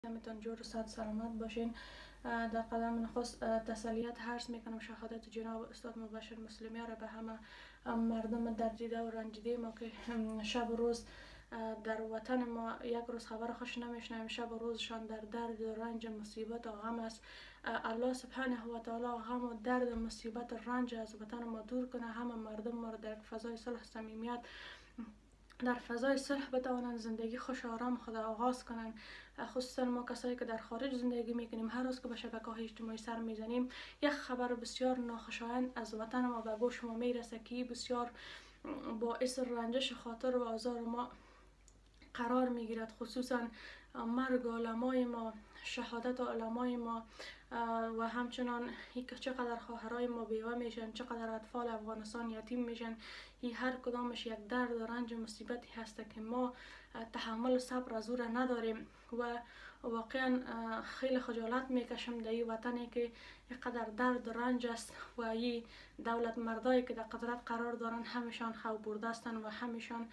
همتون جور و صد سلامت باشین. در قدم نخست تسلیت عرض میکنم شهادت جناب استاد مبشر مسلمی را به همه مردم دردیده و رنجیده ما که شب و روز در وطن ما یک روز خبر خوش نمیشنیم، شب و روزشان در درد و رنج مصیبت و غم است. الله سبحانه و تعالی غم و درد و مصیبت و رنج از وطن ما دور کنه، همه مردم ما را در فضای صلح صمیمیت در فضای صلح بتوانند زندگی خوش و آرام خود آغاز کنند. خصوصا ما کسایی که در خارج زندگی میکنیم، هر روز که به شبکه‌های اجتماعی سر میزنیم یک خبر بسیار ناخوشایند از وطن ما به گوش ما میرسه که بسیار باعث رنجش خاطر و آزار ما قرار میگیرد. خصوصا مرگ علمای ما، شهادت علمای ما و همچنان چقدر خواهرای ما بیوه میشن، چقدر اطفال افغانستان یتیم میشن. این هر کدامش یک درد و رنج و مصیبتی هست که ما تحمل صبر از او را نداریم و واقعا خیلی خجالت میکشم در این وطنی که اینقدر درد و رنج است و این دولت مردایی که در قدرت قرار دارن همیشان خو برده هستن و همیشان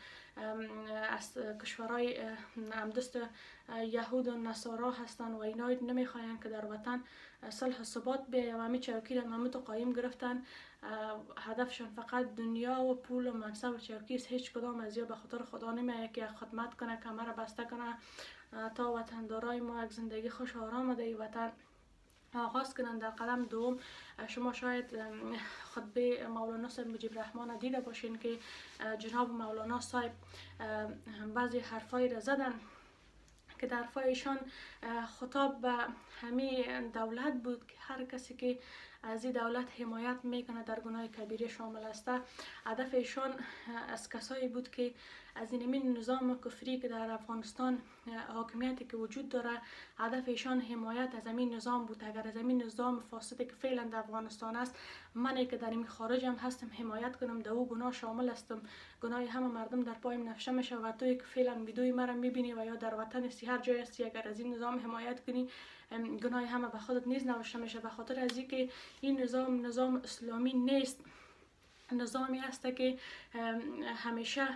از کشورهای همدست یهود و نصارا هستن و اینا نمیخواین که در وطن صلح و ثبات بیاید و همین چوکی را همه تو قایم گرفتن. هدفشان فقط دنیا و پول و منصب و چوکی است. هیچ کدام از یا به خاطر خدا نمیآید که خدمت کنه، کمر بسته کنه تا وطندارای ما یک زندگی خوش و آرام در وطن آغاز کنند. در قدم دوم شما شاید خطبه مولانا صاحب مجیب رحمان دیده باشین که جناب مولانا صاحب بعضی حرفایی را زدن که در حرفایشان خطاب به همین دولت بود که هر کسی که از این دولت حمایت میکنه در گناه کبیره شامل است. هدف ایشان از کسایی بود که از این نظام کفری که در افغانستان حاکمیتی که وجود داره، هدف ایشان حمایت از این نظام بود. اگر از این نظام فاسدی که فعلا در افغانستان است، منی که در این خارجم هستم حمایت کنم، در او گناه شامل هستم. گناه همه مردم در پایم نفشه میشه و توی که فعلا ویدیوی مرا میبینی و یا در وطن هستی، هر جای هستی، اگر از این نظام حمایت کنی گناه همه به خودت نیز نوشته میشه. به خاطر از اینکه این نظام اسلامی نیست، نظامی است که همیشه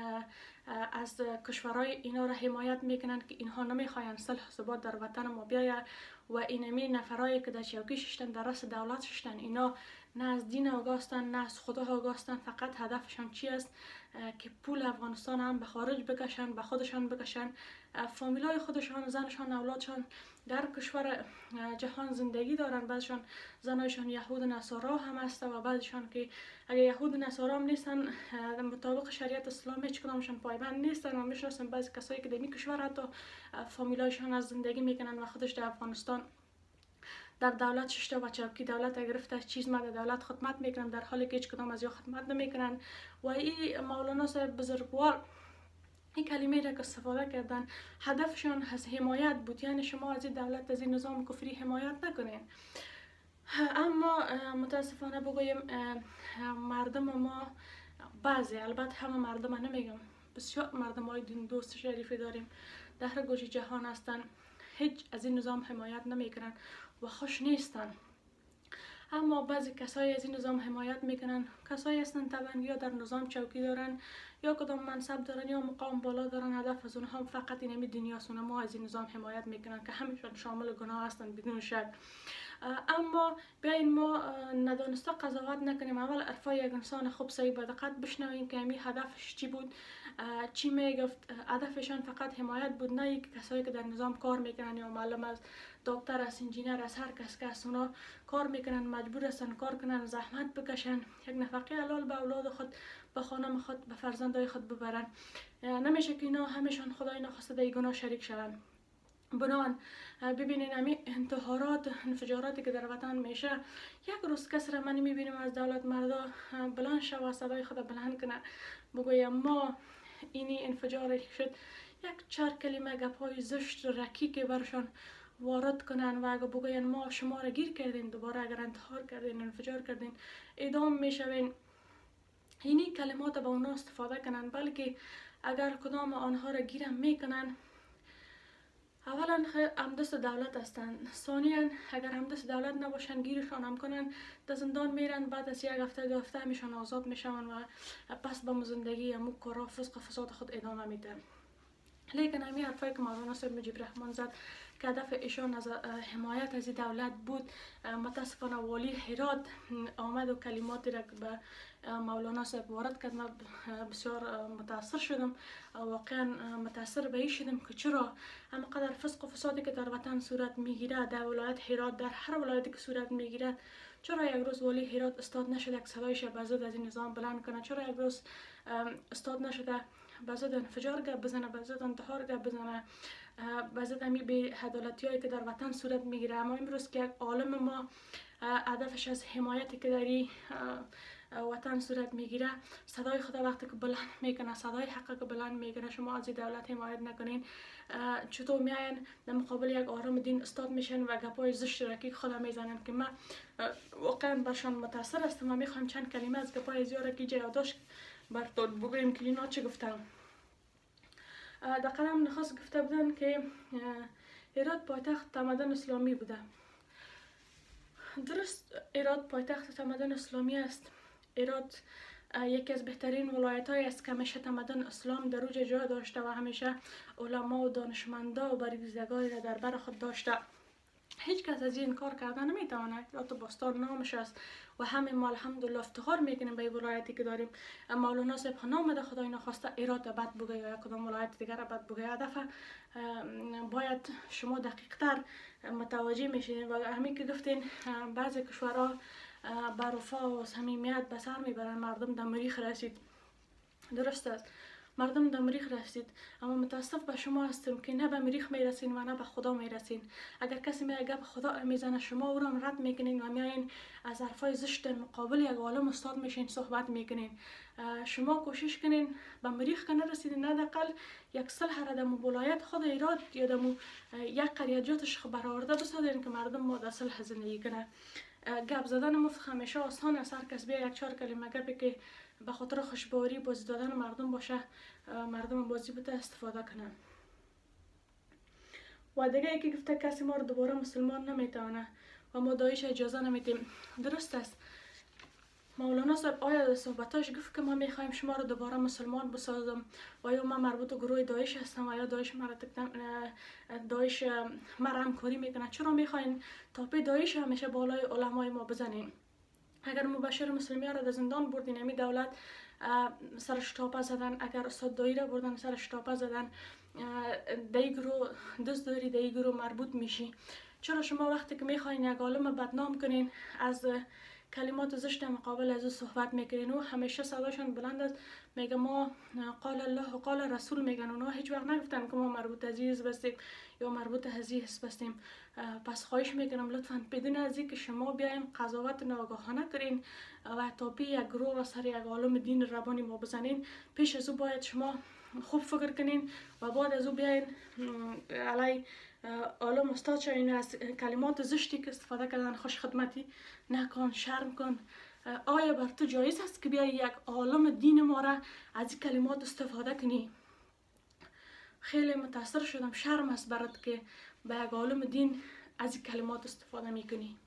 از کشورهای اینا را حمایت میکنن که اینها نمیخواین صلح و ثبات در وطن ما بیاید و اینمی نفرایی که در چوکی ششتن در رأس دولت ششتن، اینا نه از دین آگاستن نه از خدا آگاستن. فقط هدفشان چی است که پول افغانستان هم به خارج بکشن، به خودشان بکشن، فامیلای خودشان، زنشان، اولادشان در کشور جهان زندگی دارن. بعضشان زنایشان یهود و نصارا هم هست و بعضشان که اگر یهود و نصارا هم نیستن، مطابق شریعت اسلام هیچ کدامشان پایبند نیستن. و میشناسم بعضی کسایی که در این کشور حتی فامیلایشان از زندگی میکنن و خودش در افغانستان در دولت ششته و چوکی دولت گرفته چیز ما در دولت خدمت میکنن، در حالی که هیچ کدام از یا خدمت نمیکنن. و این مولانا صاحب بزرگوار این کلمه را که استفاده کردن هدفشان از حمایت بود، یعنی شما از این دولت، از این نظام کفری حمایت نکنین. اما متاسفانه بگویم مردم ما بعضی، البته همه مردم نمیگم، بسیار مردم های دین دوست شریفی داریم در هر گوشه جهان هستن، هیچ از این نظام حمایت نمیکنن و خوش نیستن. اما بعضی کسایی از این نظام حمایت میکنن، کسایی هستن طبعا یا در نظام چوکی دارن یا کدام منصب دارن یا مقام بالا دارن، هدف از اونها فقط اینمی دنیاسونه. ما از این نظام حمایت میکنن که همیشون شامل گناه هستن بدون شک. اما بیاین ما ندانسته قضاوت نکنیم. اول حرفای یک انسان خوب صحیح به دقت بشنویم که همین هدفش چی بود، چی میگفت. هدفشان فقط حمایت بود، نه یک کسایی که در نظام کار میکنن یا معلم از دکتر از انجینیر از هر کس که از اونا کار میکنن، مجبور هستن کار کنن، زحمت بکشن، یک نفقه حلال به اولاد خود، به خانم خود، به فرزندای خود ببرن. نمیشه که اینا همیشان خدای نخواسته در گناه شریک شوند. بنان ببینین همین انتحارات، انفجاراتی که در وطن میشه، یک روز کس را من میبینم از دولت مردا بلند شو صدای خود بلند کنه بگویم ما اینی انفجار شد، یک چهار کلمه گپای زشت رکی که برشان وارد کنن و اگر بگوین ما شما را گیر کردین، دوباره اگر انتحار کردین، انفجار کردین، اعدام میشوین، اینی کلمات با اونا استفاده کنن. بلکه اگر کدام آنها را گیرم میکنن، اولا همدست دولت هستند، ثانیا اگر همدست دولت نباشن گیرشان هم کنن در زندان میرن، بعد از یک هفته دو هفته میشن آزاد میشن و پس به زندگی همو کارا فسق و فساد خود ادامه میدن. لیکن همین حرفایی که مولانا صاحب مجیب رحمان زد که هدف ایشان از حمایت از دولت بود. متاسفانه والی هرات آمد و کلماتی را به مولانا صاحب وارد کرد. من بسیار متاثر شدم، واقعا متاثر به این شدم که چرا همقدر فسق و فسادی که در وطن صورت میگیرد، در ولایت هرات، در هر ولایتی که صورت میگیرد، چرا یک روز والی هرات استاد نشده که صدایش به ضد از این نظام بلند کنه؟ چرا یک روز استاد نشده به ضد انفجار گپ بزنه، به ضد انتحار گپ بزنه، به ضد همین بی‌عدالتی هایی که در وطن صورت میگیره؟ اما امروز که یک عالم ما هدفش از حمایتی که در این وطن صورت میگیره، صدای خدا وقتی که بلند میکنه، صدای حق که بلند میکنه، شما از دولت حمایت نکنین، چطور میاین در مقابل یک عالم دین استاد میشن و گپای زشت رکی خدا میزنن؟ که من واقعا برشان متاثر هستم و میخوام چند کلمه از گپای زیاره که جا یادداشت براتون بگویم که اینا چه گفتن. در قدم نخست گفته بودن که هرات پایتخت تمدن اسلامی بوده. درست، هرات پایتخت تمدن اسلامی است. هرات یکی از بهترین ولایت های است که همیشه تمدن اسلام در اوج جا داشته و همیشه علما و دانشمندا و برگزیدگانی را در بر خود داشته. هیچ کس از این کار کردن نمیتواند. هرات باستان نامش است و همه ما الحمدلله افتخار میکنیم به این ولایتی که داریم. مولانا صاحب نامده خدای نخواسته هرات بد بگه یا کدام ولایت دیگر بد بگه. هدف باید شما دقیق تر متوجه میشین و همین که گفتین بعضی کشورها بر وفا و صمیمیت به سر میبرن. مردم در مریخ رسید. درست است، مردم در مریخ رسید، اما متاسف به شما هستم که نه به مریخ میرسین و نه به خدا میرسین. اگر کسی میگه به خدا میزنه، شما او را رد میکنین و میایین از حرفای زشت مقابل یک عالم استاد میشین صحبت میکنین. شما کوشش کنین به مریخ که نرسیدین، حداقل یک صلح را در ولایت خود هرات یا در یک قریه جاتش برآورده بسازین که مردم ما در صلح زندگی کنه. گپ زدن مفت همیشه آسان است. هر کس بیا یک چهار کلمه گپی که به خاطر خوشباری بازی دادن مردم باشه، مردم بازی بده استفاده کنن. و دیگه یکی گفته کسی ما رو دوباره مسلمان نمیتونه و ما داعش اجازه نمیدیم. درست است. مولانا صاحب آیا در صحبتاش گفت که ما میخوایم شما رو دوباره مسلمان بسازم و یا ما مربوط به گروه داعش هستم و یا داعش مرا همکاری میکنه؟ چرا میخواین تاپی داعش همیشه بالای علمای ما بزنین؟ اگر مبشر مسلمی ها را در زندان بردین، امی دولت سرش تاپه زدن. اگر استاد دایی را بردن سرش تاپه زدن. دی گروه دست داری، دی گروه مربوط میشی. چرا شما وقتی که میخواین یک عالم بدنام کنین، از کلمات زشت مقابل از او صحبت میکنین؟ و همیشه صداشان بلند است، میگه ما قال الله و قال رسول میگن. اونا هیچ وقت نگفتن که ما مربوط از این حزب هستیم یا مربوط از این حزب هستیم. پس خواهش میکنم لطفا بدون از این که شما بیاین قضاوت ناگهانه کرین و تاپی یک گروه را سر یک عالم دین ربانی ما بزنین، پیش از او باید شما خوب فکر کنین و بعد از او بیاین علی عالم استاد شوین. از کلمات زشتی که استفاده کردن خوش خدمتی نکن، شرم کن. آیا بر تو جایز است که بیای یک عالم دین ما را از این کلمات استفاده کنی؟ خیلی متاثر شدم. شرم است برات که به یک عالم دین از این کلمات استفاده میکنی.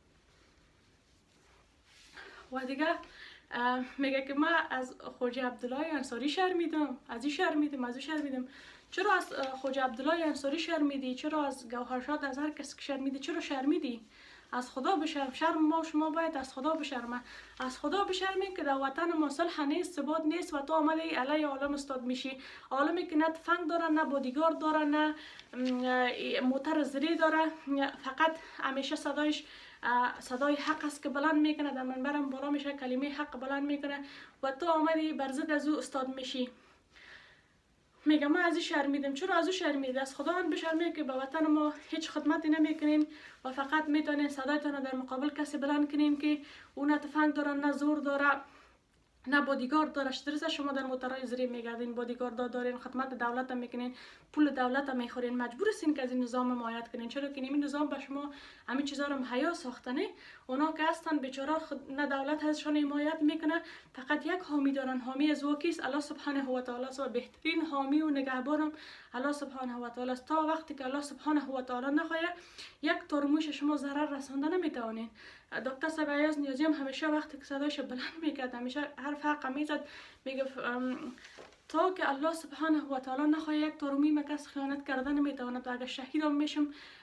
و دیگه میگه که من از خواجه عبدالله انصاری شرمیدم، از این شرمیدم، از این شرمیدم. چرا از خواجه عبدالله انصاری شرمیدی؟ چرا از گوهرشاد، از هر کس که شرمیدی چرا شرمیدی؟ از خدا بشرم. شرم ما شما باید از خدا بشرمه. از خدا بشرمین که در وطن ما صلح نیست، ثبات نیست و تو آمده ای علی عالم استاد میشی. عالمی که نه تفنگ داره، نه بادیگارد داره، نه موتر زری داره، فقط همیشه صدای حق است که بلند میکنه، در منبرم بالا میشه کلمه حق بلند میکنه و تو آمدی بر ضد از او استاد میشی. میگم من از این شرمیدم. چرا از او شرمید؟ از خدا بشرمید که به وطن ما هیچ خدمتی نمیکنین و فقط میتونین صدایتان در مقابل کسی بلند کنین که اون نه تفنگ داره، نه زور داره، نه بادیگارد داره. درسته شما در موترهای زری میگردین، بادیگارد دارین، خدمت دولت هم میکنین، پول دولت هم میخورین، مجبور هستین که از این نظام حمایت کنین. چرا که این نظام به شما همین چیزا رو مهیا ساختنه. اونا که هستن بیچاره نه دولت ازشان حمایت میکنه، فقط یک حامی دارن. حامی از وکیس الله سبحانه و تعالی است و بهترین حامی و نگهبانم الله سبحانه و تعالی است. تا وقتی که الله سبحانه و تعالی نخواهد یک ترموش شما ضرر رسانده نمیتوانین. دکتر صاحب عیاض نیازی هم همیشه وقتی که صدایش بلند میکرد همیشه حرف حق میزد، میگه تا که الله سبحانه و تعالی نخواهد یک ترمی مکس خیانت کردن نمیتواند و اگر شهیدم میشم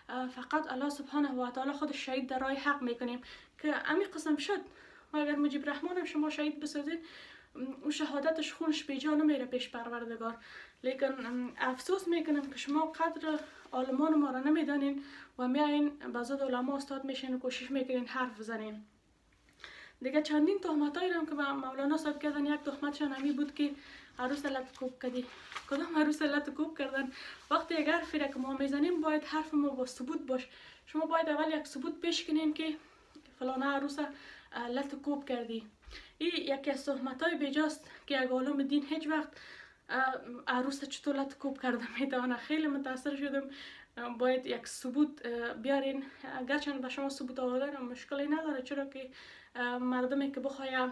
فقط الله سبحانه و تعالی خودش شهید در راه حق میکنیم که امی قسم شد و اگر مجیب رحمان هم شما شهید بسازید اون شهادتش خونش بیجا نمیره پیش پروردگار. لیکن افسوس میکنم که شما قدر عالمان ما را نمیدانین و میایین به ضد علما استاد میشین و کوشش میکنین حرف بزنین. دیگه چندین تهمتایی هم که به مولانا صاحب کردن، یک تهمتشان همی بود که عروس لط کوب کردی. کدام عروس لط کوب کردن؟ وقتی اگر حرفی را که ما میزنیم باید حرف ما با ثبوت باش. شما باید اول یک ثبوت پیش کنین که فلانه عروس لط کوب کردی. این یکی از تهمتای بیجاست که یک عالم دین هیچ وقت عروس چطور لط کوب کرده میتونه. خیلی متاثر شدم. باید یک ثبوت بیارین. گرچند به شما ثبوت آوردن مشکلی نداره، چرا که مردمی که بخواه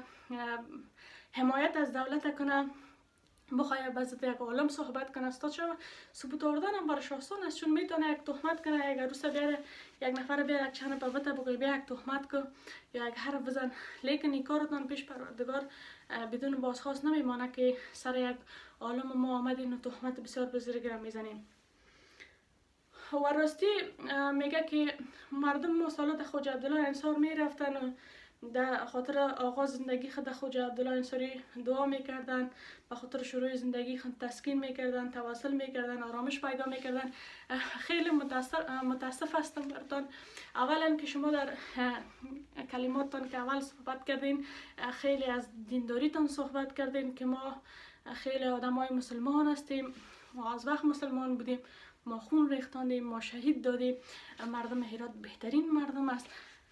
حمایت از دولت کنه، بخواه به ضد یک عالم صحبت کنه، استاد شما ثبوت آوردن هم برش آسان است، چون میتونه یک تهمت کنه، یک عروس بیاره، یک نفر بیاره، یک چند بابت بگوی بیا یک تهمت که یا یک حرف بزن. لیکن این کارتان پیش پروردگار بدون بازخواست نمیمانه که سر یک عالم ما آمدین و تهمت بسیار بزرگی میزنیم. و راستی میگه که مردم ما سالات خواجه عبدالله انصار میرفتن و در خاطر آغاز زندگی خود خواجه عبدالله انصاری دعا میکردن، به خاطر شروع زندگی خود تسکین میکردن، توسل میکردن، آرامش پیدا میکردن. خیلی متاسف هستم براتون. اولا که شما در کلماتتان که اول صحبت کردین خیلی از دینداریتان صحبت کردین که ما خیلی آدمای مسلمان هستیم، ما از وقت مسلمان بودیم، ما خون ریختاندیم، ما شهید دادیم. مردم هرات بهترین مردم است.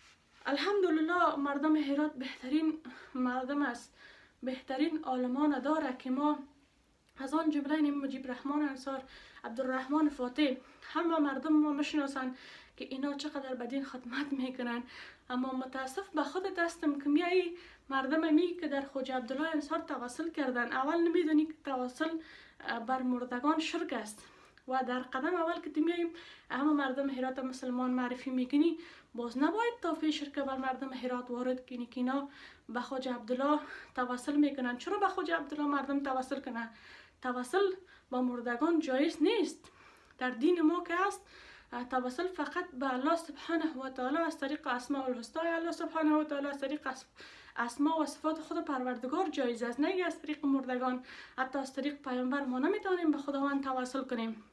الحمدلله مردم هرات بهترین مردم است، بهترین عالمان داره که ما از آن جمله مجیب رحمان انصار، عبدالرحمن فاتح، همه مردم ما میشناسن که اینا چقدر بدین خدمت میکنن. اما متاسف به خود دستم که میایی مردم می که در خواجه عبدالله انصار توسل کردن، اول نمیدونی که توسل بر مردگان شرک است و در قدم اول که میاییم همه مردم هرات مسلمان معرفی میکنی، باز نباید توفیق شرک بر مردم هرات وارد کنی که اینا به خواجه عبدالله توسل میکنن. چرا به خواجه عبدالله مردم توسل کنن؟ توسل با مردگان جایز نیست. در دین ما که است توسل فقط به الله سبحانه و تعالی از طریق اسماء الحسنا الله سبحانه و تعالی، از طریق اسماء و صفات خود پروردگار جایز است، نه از طریق مردگان. حتی از طریق پیامبر ما نمیتونیم به خداوند توسل کنیم.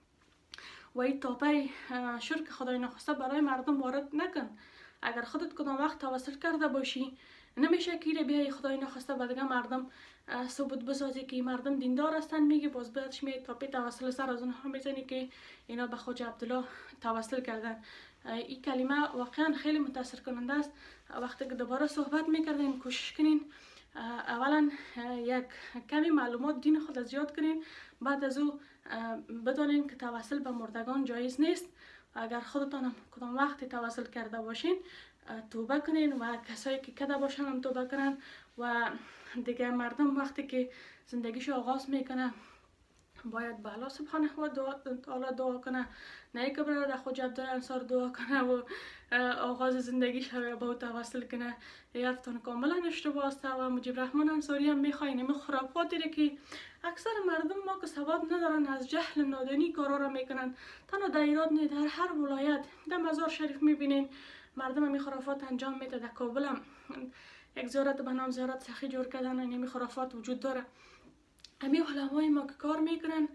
و این تاپه شرک خدای نخواسته برای مردم وارد نکن. اگر خودت کدام وقت توسل کرده باشی نمیشه که بیای خدای نخواسته به دیگه مردم ثبوت بسازی که مردم دیندار هستن، میگی باز بعدش میای تاپه توسل سر از اونها میزنی که اینا به خواجه عبدالله توسل کردن. این کلمه واقعا خیلی متاثر کننده است. وقتی که دوباره صحبت میکردین کوشش کنین اولا یک کمی معلومات دین خود زیاد کنین، بعد از او بدانین که توسل به مردگان جایز نیست. اگر خودتان کدام وقتی توسل کرده باشین توبه کنین و کسایی که کرده باشن هم توبه کنن. و دیگه مردم وقتی که زندگیشو آغاز میکنه باید به الله سبحانه و تعالی دعا کنه، نه که برای خواجه عبدالله انصار دعا کنه و آغاز زندگیش به او توسل کنه. حرفتان کاملا اشتباه است و مجیب رحمان انصاری هم میخواین این خرافاتی که اکثر مردم ما که سواد ندارن از جهل نادانی کارا را میکنن. تنها در ایران نه، در هر ولایت در مزار شریف میبینین مردم هم خرافات انجام میده. در کابل هم یک زیارت به نام زیارت سخی جور کردن، این خرافات وجود داره. امی علمای ما که کار میکنن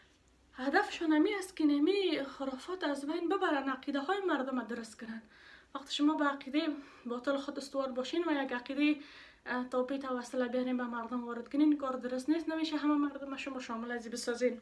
هدفشون امی است که نمی خرافات از بین ببرن، عقیده های مردم درست کنن. وقتی شما به عقیده باطل خود استوار باشین و یک عقیده توپی توسل بیارین به مردم وارد کنین، کار درست نیست. نمیشه همه مردم شما شامل ازی بسازین.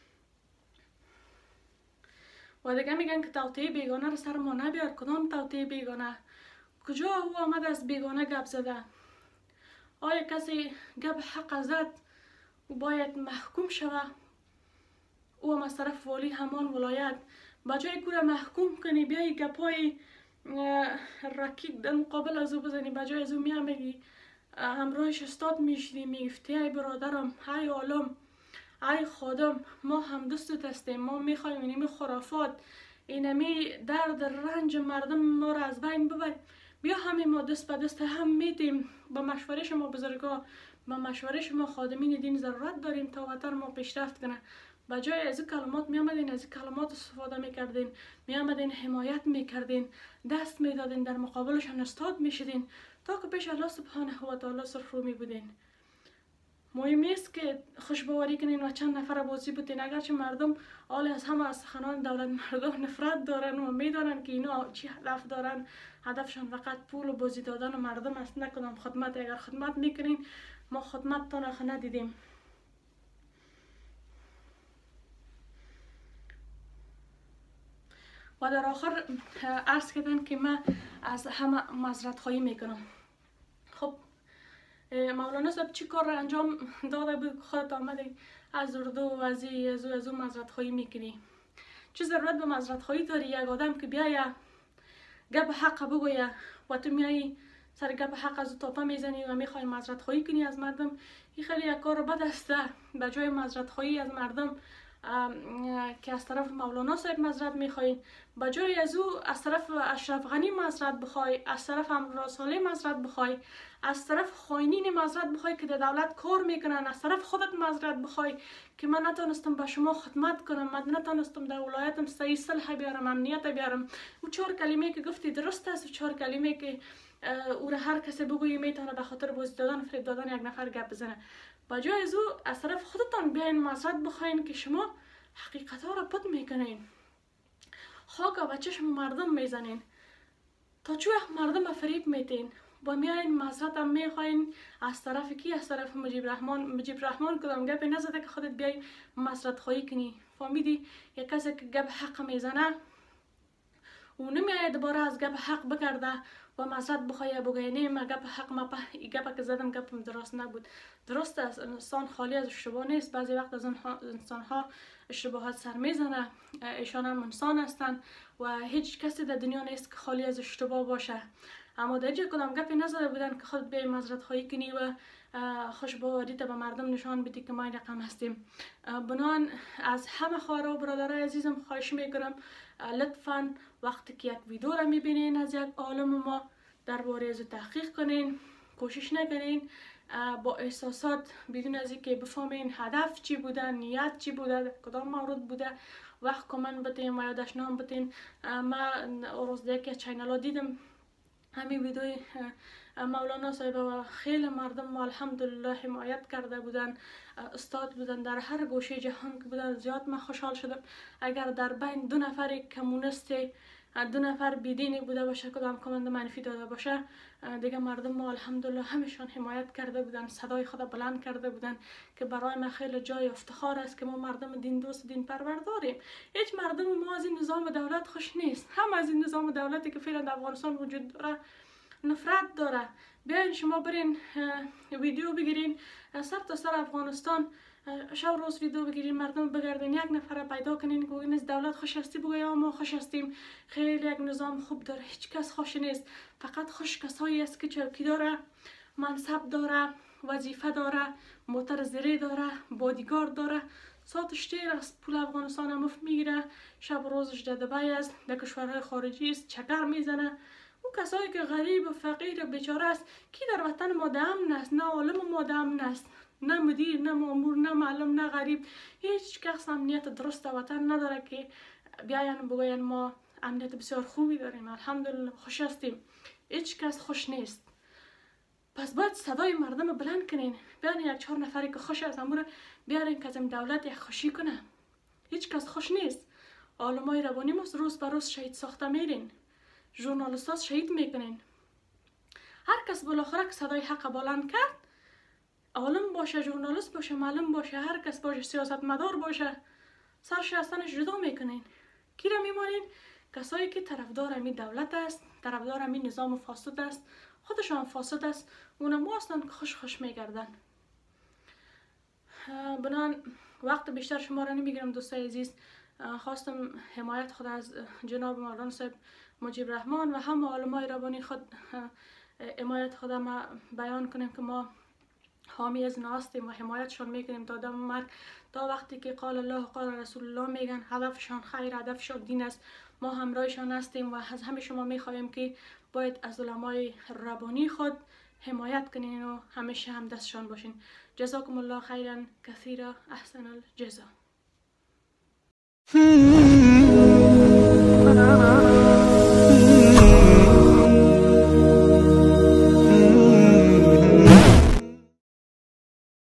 و دیگه میگن که توطئه بیگانه رو سر ما نبیار. کدام توطئه بیگانه؟ کجا او آمد از بیگانه گپ زده؟ آیا کسی گپ حق زد و باید محکوم شوه؟ او هم از طرف والی همان ولایت بجای که را محکوم کنی بیایی گپای رکیک در مقابل از او بزنی، بجای از او میگی همراهش استاد میشدی میگفتی ای برادرم، ای عالم، ای خادم، ما هم دوستت هستیم، ما میخوایم اینمی خرافات اینمی درد رنج مردم ما را از بین ببر. بیا همه ما دست به دست هم میتیم. با مشوره شما بزرگا، با مشوره شما خادمین دین ضرورت داریم تا وطن ما پیشرفت کنه. بجای از این کلمات می آمدین از این کلمات استفاده میکردین، می آمدین حمایت میکردین، دست میدادین، در مقابلشان استاد میشدین تا که پیش الله سبحانه و تعالی صرف رو می بودین. مهم نیست که خوشباوری کنین و چند نفر بازی بودین، اگرچه مردم حال از همه از سخنان دولت مردم نفرت دارن و میدانن که اینا چی هدف دارن، هدفشان فقط پول و بازی دادن و مردم است، نکنم خدمت. اگر خدمت میکنین ما خدمت تان ندیدیم. و در آخر عرض کردن که من از همه معذرت خواهی میکنم. خب مولانا صاحب چی کار را انجام داده بود خودت آمدی از اردو و از او معذرت خواهی میکنی؟ چه ضرورت به معذرت خواهی داری؟ یک آدم که بیایه گپ حق بگویه و تو میایی سر گپ حق از او تاپه میزنی و میخوای معذرت خواهی کنی از مردم، این خیلی یک کار بد است. به جای معذرت خواهی از مردم که از طرف مولانا صاحب معذرت میخواین، به جای از او از طرف اشرف غنی معذرت بخوای، از طرف امرالله صالح معذرت بخوای، از طرف خاینین معذرت بخوای که در دولت کار میکنن، از طرف خودت معذرت بخوای که من نتونستم به شما خدمت کنم، من نتونستم در ولایتم صحیح صلح بیارم، امنیت بیارم. او 4 کلمه که گفتی درست است، و 4 کلمه که او را هر کسی بگویی میتونه به خاطر بازی دادن و فریب دادن یک نفر گپ بزنه. بجای از او از طرف خودتان بیاین معذرت بخواین که شما حقیقت ها را پد میکنین، خاک و چشم مردم میزنین، تا چو مردم فریب میتین و میاین معذرت هم میخواین از طرف کی؟ از طرف مجیب رحمان کدام گپی نزده که خودت بیای معذرت خواهی کنی. فهمیدی؟ یک کسی که گپ حق میزنه و نمیایه دوباره از گپ حق بگرده و معذرت بخواه بگه نه من گپ حق ما گپ که زدم گپم درست نبود. درست است، انسان خالی از اشتباه نیست، بعضی وقت از انسان ها اشتباهات سر میزنه، ایشان هم انسان هستند و هیچ کسی در دنیا نیست که خالی از اشتباه باشه. اما در اینجا کدام گپی نزده بودن که خود بیای معذرت خواهی کنی و خوشباوری به مردم نشان بدی که ما این رقم هستیم. بنان از همه خواهر و برادرای عزیزم خواهش میکنم لطفاً وقتی که یک ویدیو را میبینین از یک عالم ما درباره از تحقیق کنین، کوشش نکنین با احساسات بدون از اینکه بفهمین هدف چی بوده، نیت چی بوده، کدام مورد بوده وقت کامنت بتین و یادداشتنامه بتین. من روز دیگه چینل ها دیدم همین ویدیوی مولانا صاحب و خیلی مردم ما الحمدلله حمایت کرده بودن، استاد بودن در هر گوشه جهان که بودن. زیاد من خوشحال شدم. اگر در بین 2 نفر کمونیست 2 نفر بیدینی بوده باشه کدام کامنت منفی داده باشه، دیگه مردم ما الحمدلله همشان حمایت کرده بودن، صدای خود بلند کرده بودن که برای ما خیلی جای افتخار است که ما مردم دین دوست دین پرور داریم. هیچ مردم ما از این نظام دولت خوش نیست، هم از این نظام دولتی که فعلا در افغانستان وجود داره نفرت داره. بیاین شما برین ویدیو بگیرین سر تا سر افغانستان، شب روز ویدیو بگیرین، مردم بگردین، یک نفر پیدا کنین که بگین از دولت خوش هستی، بگوی ما خوش هستیم، خیلی یک نظام خوب داره، هیچ کس خوش نیست، فقط خوش کسایی است که چوکی داره، منصب داره، وظیفه داره، موتر زیری داره، بادیگارد داره، ساعتش تیر از پول افغانستان مفت میگیره، شب روزش در دبی است، در کشورهای خارجی است، چکر میزنه. اون کسایی که غریب و فقیر و بیچاره است کی در وطن ما امن است؟ نه عالم ما امن است، نه مدیر، نه مامور، نه معلم، نه غریب، هیچ کس امنیت درست در وطن نداره که بیاین بگوین ما امنیت بسیار خوبی داریم، الحمدلله خوش هستیم. هیچ کس خوش نیست. پس باید صدای مردم بلند کنین، بیاین 1-4 نفری که خوش از امور بیارین که از این دولت یک خوشی کنه. هیچ کس خوش نیست. عالمای ربانی ما روز به روز شهید ساخته میرین، ژورنالیست‌ها شهید میکنین. هر کس بالاخره که صدای حق بلند کرد، عالم باشه، ژورنالیست باشه، معلم باشه، هر کس باشه، سیاستمدار باشه، سرش از تنش جدا میکنین. کی را میمانین؟ کسایی که طرفدار می دولت است، طرفدار می نظام فاسد است، خودشان فاسد است، اونم هستند که خوش میگردن. بنان وقت بیشتر شما را نمیگیرم دوستای عزیز. خواستم حمایت خود از جناب مولانا صاحب مجیب رحمان و هم علمای ربانی خود حمایت خود ما بیان کنیم که ما حامی از اینا هستیم و حمایتشان میکنیم تا دم مرگ، تا وقتی که قال الله قال رسول الله میگن هدفشان خیر، هدفشان دین است، ما همراهشان هستیم و از همه شما میخواهیم که باید از علمای ربانی خود حمایت کنین و همیشه هم دستشان باشین. جزاکم الله خیرا کثیرا، احسن الجزا.